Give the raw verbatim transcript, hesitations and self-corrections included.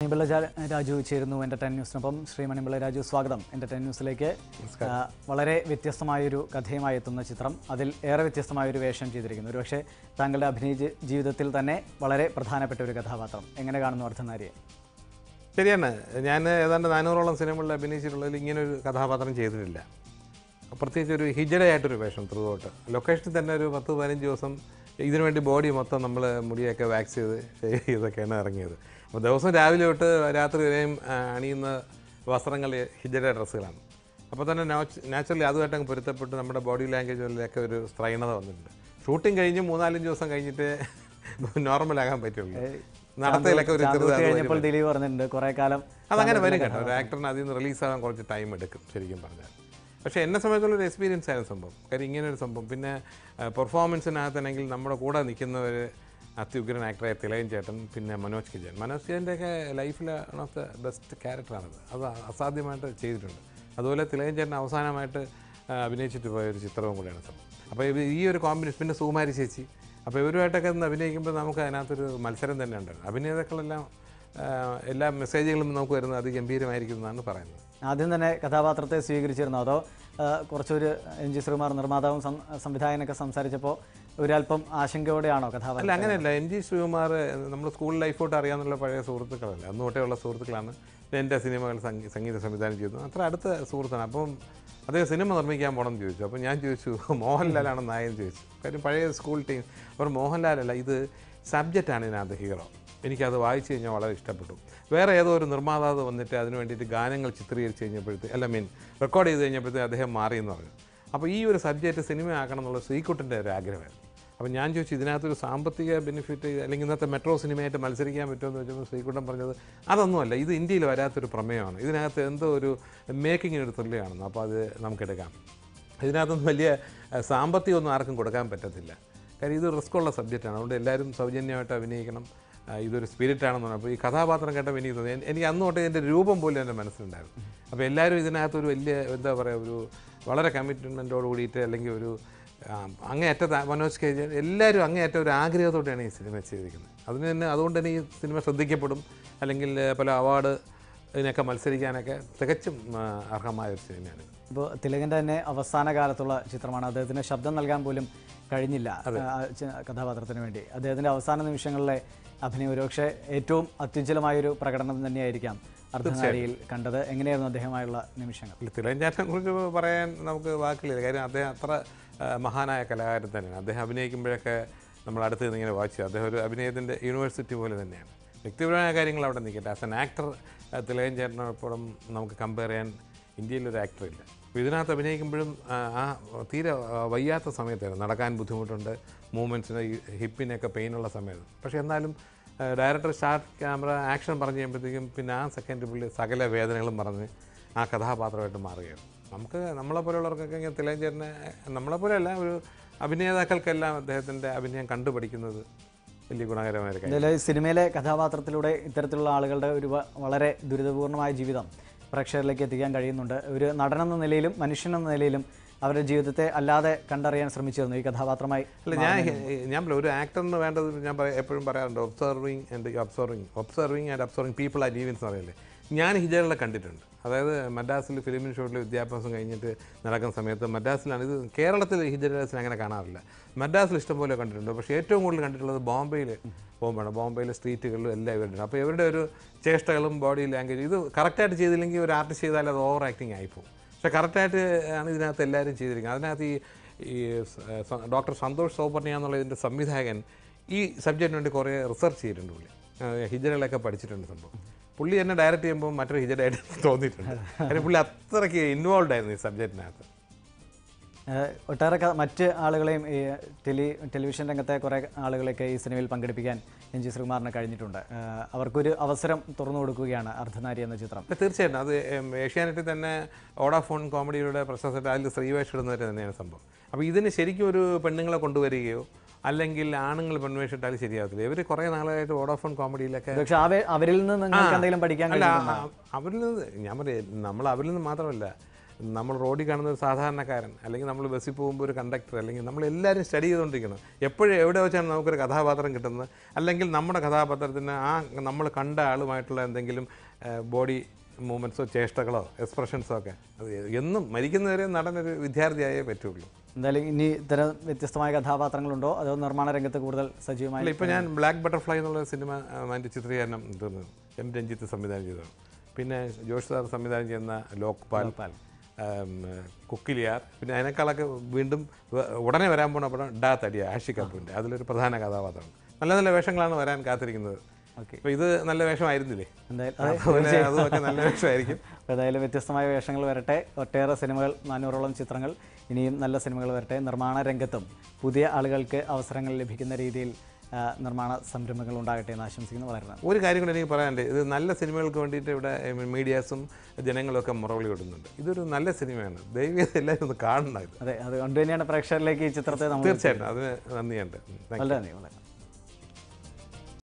മണിമ്പിള്ള രാജു ചേരുന്നു എൻ്റർടൈൻ ന്യൂസിനൊപ്പം. ശ്രീ മണിമ്പിള്ള രാജു, സ്വാഗതം എൻ്റർടൈൻ ന്യൂസിലേക്ക്. വളരെ വ്യത്യസ്തമായൊരു കഥയുമായി എത്തുന്ന ചിത്രം, അതിൽ ഏറെ വ്യത്യസ്തമായൊരു വേഷം ചെയ്തിരിക്കുന്നു. ഒരുപക്ഷെ താങ്കളുടെ അഭിനയ ജീവിതത്തിൽ തന്നെ വളരെ പ്രധാനപ്പെട്ട ഒരു കഥാപാത്രം. എങ്ങനെ കാണുന്നു അർദ്ധനാരിയെ? ശരിയാണ്, ഞാൻ ഏതാണ്ട് നാനൂറോളം സിനിമകളിൽ അഭിനയിച്ചിട്ടുള്ളതിൽ ഇങ്ങനൊരു കഥാപാത്രം ചെയ്തിട്ടില്ല. പ്രത്യേകിച്ച് ഒരു ഹിജഡയായിട്ടൊരു വേഷം ത്രൂ ഔട്ട്. ലൊക്കേഷനിൽ തന്നെ ഒരു പത്ത് പതിനഞ്ച് ദിവസം ഇതിനുവേണ്ടി ബോഡി മൊത്തം നമ്മൾ മുടിയൊക്കെ വാക്സ് ചെയ്ത് ഷേവ് ചെയ്തൊക്കെയാണ് ഇറങ്ങിയത്. അപ്പോൾ ദിവസം രാവിലെ തൊട്ട് രാത്രി വരെയും അണിയുന്ന വസ്ത്രങ്ങൾ ഹിജഡ ഡ്രസ്സുകളാണ്. അപ്പോൾ തന്നെ നാച്ചുറലി അതുമായിട്ട് അങ്ങ് പൊരുത്തപ്പെട്ട് നമ്മുടെ ബോഡി ലാംഗ്വേജിലൊക്കെ ഒരു സ്ത്രൈണത വന്നിട്ടുണ്ട്. ഷൂട്ടിംഗ് കഴിഞ്ഞ് മൂന്നാലഞ്ച് ദിവസം കഴിഞ്ഞിട്ട് നോർമലാകാൻ പറ്റുള്ളൂ. നടത്തയിലൊക്കെ ഒരു ചെറുതായി കുറേ കാലം അതങ്ങനെ വരും കേട്ടോ. ഒരു ആക്ടറിന് അതിൽ നിന്ന് റിലീസാകാൻ കുറച്ച് ടൈം എടുക്കും ശരിക്കും പറഞ്ഞാൽ. പക്ഷേ എന്നെ സംബന്ധിച്ചുള്ളൊരു എക്സ്പീരിയൻസ് ആയിരുന്നു സംഭവം. കാര്യം ഇങ്ങനൊരു സംഭവം. പിന്നെ പെർഫോമൻസിനകത്താണെങ്കിൽ നമ്മുടെ കൂടെ നിൽക്കുന്നവർ അത്യുഗ്രൻ ആക്ടറായ തിലകൻ ചേട്ടൻ, പിന്നെ മനോജ് കിജൻ. മനോജ് കിജൻ്റെയൊക്കെ ലൈഫിൽ വൺ ഓഫ് ദ ബെസ്റ്റ് ക്യാരക്ടറാണത്. അത് അസാധ്യമായിട്ട് ചെയ്തിട്ടുണ്ട്. അതുപോലെ തിലകൻ ചേട്ടൻ അവസാനമായിട്ട് അഭിനയിച്ചിട്ട് പോയൊരു ചിത്രവും കൂടെയാണ് സംഭവം. അപ്പോൾ ഈ ഒരു കോമ്പിനേഷൻ, പിന്നെ സുകുമാരി ചേച്ചി, അപ്പോൾ ഇവരുമായിട്ടൊക്കെ ഒന്ന് അഭിനയിക്കുമ്പോൾ നമുക്ക് അതിനകത്തൊരു മത്സരം തന്നെ ഉണ്ടായിരുന്നു. അഭിനേതാക്കളെല്ലാം എല്ലാ മെസ്സേജുകളും നമുക്ക് വരുന്നത് അതിഗംഭീരമായിരിക്കും എന്നാണ് പറയുന്നത്. ആദ്യം തന്നെ കഥാപാത്രത്തെ സ്വീകരിച്ചിരുന്നോ, അതോ കുറച്ചൊരു എം ജി ശ്രീകുമാർ നിർമ്മാതാവും സംവിധായകനൊക്കെ സംസാരിച്ചപ്പോൾ ഒരല്പം ആശങ്കയോടെയാണോ കഥാപാത്രം? അല്ല, അങ്ങനെയല്ല. എം ജി ശ്രീകുമാർ നമ്മൾ സ്കൂൾ ലൈഫോട്ട് അറിയാമെന്നുള്ള പഴയ സുഹൃത്തുക്കളല്ല, അന്ന് തൊട്ടേയുള്ള സുഹൃത്തുക്കളാണ്. എൻ്റെ സിനിമകൾ സംഗീത സംവിധാനം ചെയ്തു, അത്ര അടുത്ത സുഹൃത്താണ്. അപ്പം അദ്ദേഹം സിനിമ നിർമ്മിക്കാൻ പോകണമെന്ന് ചോദിച്ചു. അപ്പോൾ ഞാൻ ചോദിച്ചു മോഹൻലാലാണ് നായെന്ന് ചോദിച്ചു. കാര്യം പഴയ സ്കൂൾ ടീം. അവർ മോഹൻലാലല്ല, ഇത് സബ്ജക്റ്റാണ് ഇതിനകത്ത് ഹീറോ. എനിക്കത് വായിച്ചു കഴിഞ്ഞാൽ വളരെ ഇഷ്ടപ്പെട്ടു. വേറെ ഏതോ ഒരു നിർമ്മാതാവ് വന്നിട്ട് അതിന് വേണ്ടിയിട്ട് ഗാനങ്ങൾ ചിത്രീകരിച്ച് കഴിഞ്ഞപ്പോഴത്തെ അല്ല മീൻ റെക്കോർഡ് ചെയ്ത് കഴിഞ്ഞപ്പോഴത്തെ അദ്ദേഹം മാറിയെന്ന് പറഞ്ഞു. അപ്പോൾ ഈ ഒരു സബ്ജക്റ്റ് സിനിമയാക്കണം എന്നുള്ള ശ്രീകുട്ടൻ്റെ ഒരു ആഗ്രഹമായിരുന്നു. അപ്പോൾ ഞാൻ ചോദിച്ചു, ഇതിനകത്തൊരു സാമ്പത്തിക ബെനിഫിറ്റ് അല്ലെങ്കിൽ ഇന്നത്തെ മെട്രോ സിനിമയായിട്ട് മത്സരിക്കാൻ പറ്റുമെന്ന് ചോദിച്ചപ്പോൾ ശ്രീകുട്ടൻ പറഞ്ഞത് അതൊന്നുമല്ല, ഇത് ഇന്ത്യയിൽ വരാത്തൊരു പ്രമേയമാണ്, ഇതിനകത്ത് എന്തോ ഒരു മേക്കിങ്ങിനൊരു ത്രില്യാണെന്ന്. അപ്പോൾ അത് നമുക്കെടുക്കാം. ഇതിനകത്തൊന്നും വലിയ സാമ്പത്തികമൊന്നും ആർക്കും കൊടുക്കാൻ പറ്റത്തില്ല. കാര്യം ഇത് റിസ്ക്കുള്ള സബ്ജക്റ്റാണ്. അതുകൊണ്ട് എല്ലാവരും സൗജന്യമായിട്ട് അഭിനയിക്കണം, ഇതൊരു സ്പിരിറ്റാണെന്ന് പറഞ്ഞു. അപ്പോൾ ഈ കഥാപാത്രം കേട്ടപ്പോൾ എനിക്ക് തോന്നി, എനിക്ക് അന്ന് തൊട്ട് എൻ്റെ രൂപം പോലും എൻ്റെ മനസ്സിലുണ്ടായിരുന്നു. അപ്പോൾ എല്ലാവരും ഇതിനകത്തൊരു വലിയ എന്താ പറയുക, ഒരു വളരെ കമ്മിറ്റ്മെൻറ്റോട് കൂടിയിട്ട് അല്ലെങ്കിൽ ഒരു അങ്ങേയറ്റ മനോജ് കെ ജൻ എല്ലാവരും അങ്ങേയറ്റ ഒരു ആഗ്രഹത്തോടെയാണ് ഈ സിനിമ ചെയ്തിരിക്കുന്നത്. അതിന് തന്നെ അതുകൊണ്ട് തന്നെ ഈ സിനിമ ശ്രദ്ധിക്കപ്പെടും, അല്ലെങ്കിൽ പല അവാർഡ് ഇതിനൊക്കെ മത്സരിക്കാനൊക്കെ തികച്ചും അർഹമായ ഒരു സിനിമയാണ്. ഇപ്പോൾ തിലകൻ്റെ തന്നെ അവസാന കാലത്തുള്ള ചിത്രമാണ്. അദ്ദേഹത്തിന് ശബ്ദം നൽകാൻ പോലും കഴിഞ്ഞില്ല കഥാപാത്രത്തിന് വേണ്ടി. അദ്ദേഹത്തിൻ്റെ അവസാന നിമിഷങ്ങളിലെ അഭിനയം ഒരുപക്ഷെ ഏറ്റവും അത്യുജ്വലമായൊരു പ്രകടനം തന്നെയായിരിക്കാം അർദ്ധനാരിയിൽ കണ്ടത്. എങ്ങനെയായിരുന്നു അദ്ദേഹമായുള്ള നിമിഷങ്ങൾ? തിലകൻ ചേട്ടനെ കുറിച്ച് പറയാൻ നമുക്ക് വാക്കില്ല. കാര്യം അദ്ദേഹം അത്ര മഹാനായ കലാകാരൻ തന്നെയാണ്. അദ്ദേഹം അഭിനയിക്കുമ്പോഴൊക്കെ നമ്മൾ അടുത്ത് നിന്ന് ഇങ്ങനെ വായിച്ചു. അദ്ദേഹം ഒരു അഭിനയത്തിൻ്റെ യൂണിവേഴ്സിറ്റി പോലെ തന്നെയാണ്. വ്യക്തിപരമായ കാര്യങ്ങൾ അവിടെ നിൽക്കട്ടെ, ആസ് എൻ ആക്ടർ തിലകൻ ചേട്ടനോടൊപ്പം നമുക്ക് കമ്പയർ ചെയ്യാൻ ഇന്ത്യയിലൊരു ആക്ടറില്ല. അപ്പോൾ ഇതിനകത്ത് അഭിനയിക്കുമ്പോഴും ആ തീരെ വയ്യാത്ത സമയത്തായിരുന്നു, നടക്കാൻ ബുദ്ധിമുട്ടുണ്ട്, മൂവ്മെൻറ്റ്സിന് ഹിപ്പിനൊക്കെ പെയിനുള്ള സമയത്ത്. പക്ഷേ എന്നാലും ഡയറക്ടർ സ്റ്റാർട്ട് ക്യാമറ ആക്ഷൻ പറഞ്ഞു കഴിയുമ്പോഴത്തേക്കും പിന്നെ ആ സെക്കൻഡ് പുള്ളി സകല വേദനകളും പറഞ്ഞ് ആ കഥാപാത്രമായിട്ട് മാറുകയാണ്. നമുക്ക് നമ്മളെപ്പോലെയുള്ളവർക്കൊക്കെ ഇങ്ങനെ തിലകൻ ചേട്ടനെ നമ്മളെപ്പോലെയല്ല, ഒരു അഭിനേതാക്കൾക്കെല്ലാം അദ്ദേഹത്തിൻ്റെ അഭിനയം കണ്ടുപഠിക്കുന്നത് വലിയ ഗുണകരമായ ഒരു കാര്യം. സിനിമയിലെ കഥാപാത്രത്തിലൂടെ ഇത്തരത്തിലുള്ള ആളുകളുടെ ഒരു വളരെ ദുരിതപൂർണമായ ജീവിതം പ്രേക്ഷകരിലേക്ക് എത്തിക്കാൻ കഴിയുന്നുണ്ട്. ഒരു നടനെന്ന നിലയിലും മനുഷ്യനെന്ന നിലയിലും അവരുടെ ജീവിതത്തെ അല്ലാതെ കണ്ടറിയാൻ ശ്രമിച്ചിരുന്നു ഈ കഥാപാത്രമായി. അല്ല, ഞാൻ ഞാൻ ഒരു ആക്ടറിന് വേണ്ടത് ഞാൻ എപ്പോഴും പറയാറുണ്ട്, observing and observing observing and observing people are livings എന്ന് പറയില്ലേ. ഞാൻ ഹിജഡകളെ കണ്ടിട്ടുണ്ട്. അതായത് മദ്രാസിൽ ഫിലിം ഇൻസ്റ്റിറ്റ്യൂട്ടിൽ വിദ്യാഭ്യാസം കഴിഞ്ഞിട്ട് നടക്കുന്ന സമയത്ത് മദ്രാസിലാണ് ഇത്. കേരളത്തിൽ ഹിജഡസിനെ അങ്ങനെ കാണാറില്ല. മദ്രാസിൽ ഇഷ്ടംപോലെ കണ്ടിട്ടുണ്ട്. പക്ഷേ ഏറ്റവും കൂടുതൽ കണ്ടിട്ടുള്ളത് ബോംബെയിൽ പോകുമ്പോഴാണ്. ബോംബെയിലെ സ്ട്രീറ്റുകളിലും എല്ലാം ഇവരുണ്ട്. അപ്പോൾ ഇവരുടെ ഒരു ചേഷ്ടകളും ബോഡി ലാംഗ്വേജ് ഇത് കറക്റ്റായിട്ട് ചെയ്തില്ലെങ്കിൽ ഒരു ആർട്ടിസ്റ്റ് ചെയ്താൽ അത് ഓവർ ആക്ടിങ് ആയിപ്പോവും. പക്ഷേ കറക്റ്റായിട്ട് ആണ് ഇതിനകത്ത് എല്ലാവരും ചെയ്തിരിക്കുന്നത്. അതിനകത്ത് ഈ ഈ ഡോക്ടർ സന്തോഷ് സൗപർണിയ എന്നുള്ള ഇതിൻ്റെ സംവിധായകൻ ഈ സബ്ജക്റ്റിന് വേണ്ടി കുറേ റിസർച്ച് ചെയ്തിട്ടുണ്ട്. പുള്ളി ഹിജഡകളൊക്കെ പഠിച്ചിട്ടുണ്ട് സംഭവം. പുള്ളി എന്നെ ഡയറക്റ്റ് ചെയ്യുമ്പോൾ മറ്റൊരു ഹിജഡായിട്ട് തോന്നിയിട്ടുണ്ട്. കാരണം പുള്ളി അത്രയ്ക്ക് ഇൻവോൾവ് ആയിരുന്നു ഈ സബ്ജക്റ്റിനകത്ത്. ഒട്ടേറെ മറ്റ് ആളുകളെയും ഈ ടെലി ടെലിവിഷൻ രംഗത്തെ കുറേ ആളുകളെയൊക്കെ ഈ സിനിമയിൽ പങ്കെടുപ്പിക്കാൻ എം ജി ശ്രീകുമാറിന് കഴിഞ്ഞിട്ടുണ്ട്. അവർക്കൊരു അവസരം തുറന്നു കൊടുക്കുകയാണ് അർദ്ധനാരി എന്ന ചിത്രം. തീർച്ചയായിട്ടും അത് ഏഷ്യാനെറ്റിൽ തന്നെ വോഡാഫോൺ കോമഡിയുടെ പ്രശസ്തമായിട്ട് അതിൽ സ്ത്രീവേഷം ഇടുന്നവർ തന്നെയാണ് സംഭവം. അപ്പോൾ ഇതിന് ശരിക്കും ഒരു പെണ്ണുങ്ങളെ കൊണ്ടുവരികയോ അല്ലെങ്കിൽ ആണുങ്ങൾ പെൺവേഷം ഇട്ടാലും ശരിയാകത്തില്ല. ഇവർ കുറേ നാളായിട്ട് വോഡാഫോൺ കോമഡിയിലൊക്കെ പക്ഷേ അവരിൽ നിന്ന് നിങ്ങൾക്ക് എന്തെങ്കിലും പഠിക്കാൻ? അല്ല, അവരിൽ നിന്ന് ഞാൻ പറയാം, നമ്മൾ അവരിൽ നിന്ന് മാത്രമല്ല, നമ്മൾ റോഡിൽ കാണുന്ന ഒരു സാധാരണക്കാരൻ, അല്ലെങ്കിൽ നമ്മൾ ബസ്സിൽ പോകുമ്പോൾ ഒരു കണ്ടക്ടർ, അല്ലെങ്കിൽ നമ്മളെല്ലാവരും സ്റ്റഡി ചെയ്തുകൊണ്ടിരിക്കണം എപ്പോഴും എവിടെ വെച്ചാണ് നമുക്കൊരു കഥാപാത്രം കിട്ടുന്നത്, അല്ലെങ്കിൽ നമ്മുടെ കഥാപാത്രത്തിന് ആ നമ്മൾ കണ്ട ആളുമായിട്ടുള്ള എന്തെങ്കിലും ബോഡി മൂവ്മെൻറ്റ്സോ ചേഷ്ടകളോ എക്സ്പ്രഷൻസോ ഒക്കെ അത് എന്നും മരിക്കുന്നവരെ നടനൊരു വിദ്യാർത്ഥിയായേ പറ്റുള്ളൂ. എന്തായാലും ഇനി ഇത്തരം വ്യത്യസ്തമായ കഥാപാത്രങ്ങളുണ്ടോ അതോ നിർമ്മാണ രംഗത്ത് കൂടുതൽ സജീവമായി? ഇപ്പോൾ ഞാൻ ബ്ലാക്ക് ബട്ടർഫ്ലൈ എന്നുള്ള സിനിമ അതിൻ്റെ ചിത്രീകരണം തീർന്നു എം രഞ്ജിത്ത് സംവിധാനം ചെയ്തതാണ്. പിന്നെ ജോഷ് സാർ സംവിധാനം ചെയ്യുന്ന ലോക്പാൽ, കുക്കിലിയാർ, പിന്നെ അതിനേക്കാളൊക്കെ വീണ്ടും ഉടനെ വരാൻ പോകുന്ന പടം ഡാ തടിയ ആഷി കപൂറിൻ്റെ, അതിലൊരു പ്രധാന കഥാപാത്രമാണ്. നല്ല നല്ല വേഷങ്ങളാണ് വരാൻ കാത്തിരിക്കുന്നത്. ഓക്കെ, അപ്പോൾ ഇത് നല്ല വേഷമായിരുന്നില്ലേ? എന്തായാലും അതൊക്കെ നല്ല വേഷമായിരിക്കും. ഏതായാലും വ്യത്യസ്തമായ വേഷങ്ങൾ വരട്ടെ, ഒട്ടേറെ സിനിമകൾ, നാനൂറോളം ചിത്രങ്ങൾ, ഇനിയും നല്ല സിനിമകൾ വരട്ടെ. നിർമ്മാണ രംഗത്തും പുതിയ ആളുകൾക്ക് അവസരങ്ങൾ ലഭിക്കുന്ന രീതിയിൽ നിർമ്മാണ സംരംഭങ്ങൾ ഉണ്ടാകട്ടെ എന്ന് ആശംസിക്കുന്നു. വളരെ നന്ദി. ഒരു കാര്യം കൂടെ എനിക്ക് പറയാനുണ്ട്, ഇത് നല്ല സിനിമകൾക്ക് വേണ്ടിയിട്ട് ഇവിടെ മീഡിയാസും ജനങ്ങളൊക്കെ മുറവിളി ഇടുന്നുണ്ട്. ഇതൊരു നല്ല സിനിമയാണ്, ദയവേത് എല്ലാവരും ഒന്ന് കാണണം ഇത്. അതെ, അതുകൊണ്ട് തന്നെയാണ് പ്രേക്ഷകരിലേക്ക് ഈ ചിത്രത്തെ നമ്മൾ തീർച്ചയായിട്ടും അതിന് നന്ദിയുണ്ട്. വളരെ നന്ദി. വളരെ